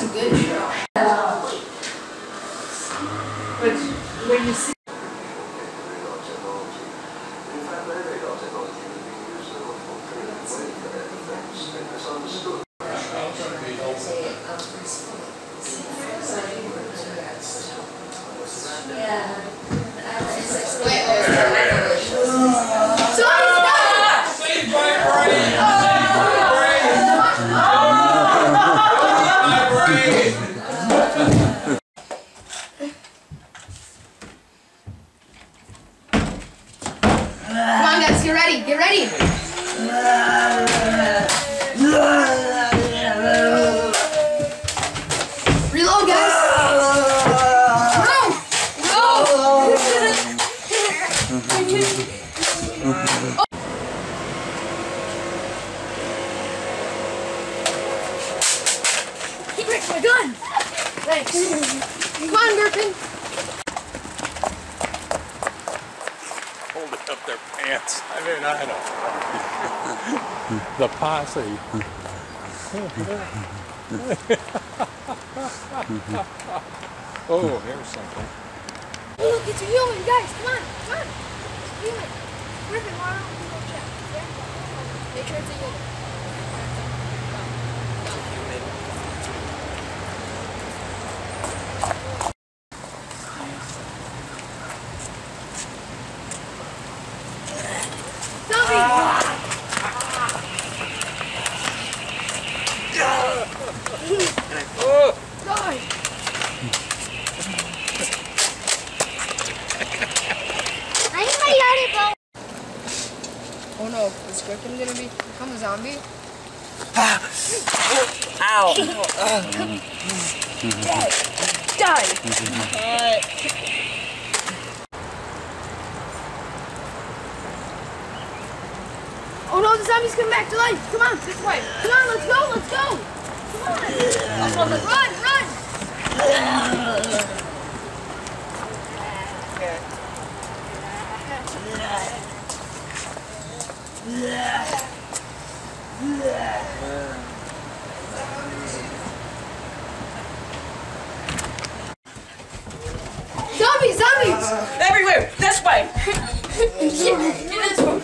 a good show. But when you see get ready, get ready. Reload, guys. No. Rick, my gun. Thanks. Come on, Gherkin. Holding up their pants. I mean, I know. The posse. Oh, here's something. Look, it's a human, guys. Come on, come on. It's a human. Griffin, why don't we go check? Make sure it's a human. Oh no, is Griffin gonna become a zombie? Ow! Die! Oh no, the zombies come back to life! Come on, this way! Come on, let's go, let's go! Come on! Run, run! Zombies! Zombies! Everywhere! This way! This one.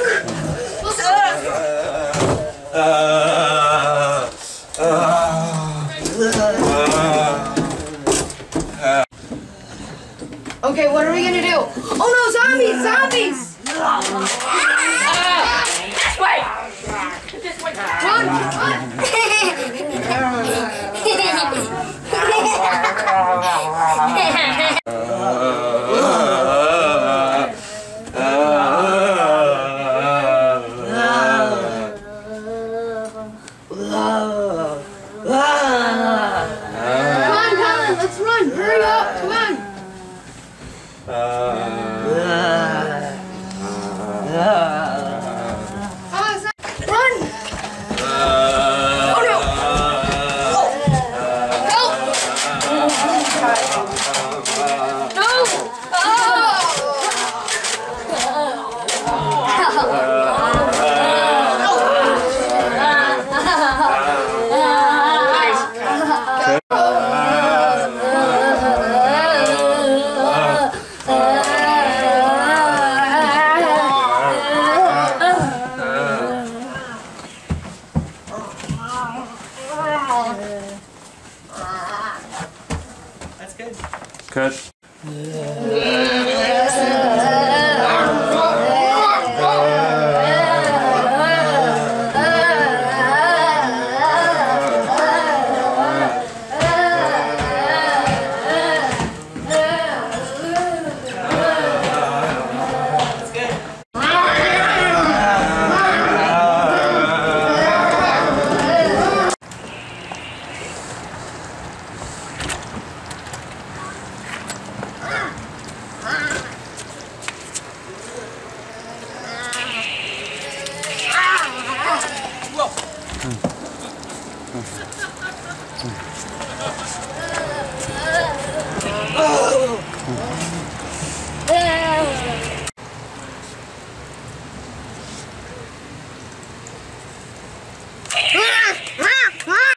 Okay, what are we gonna do? Oh no, zombies! Zombies! This way! This way! Run! Run! Come on, Colin, let's run! Hurry up! Come on! Run! Oh no! Help! No! That's good. Cut.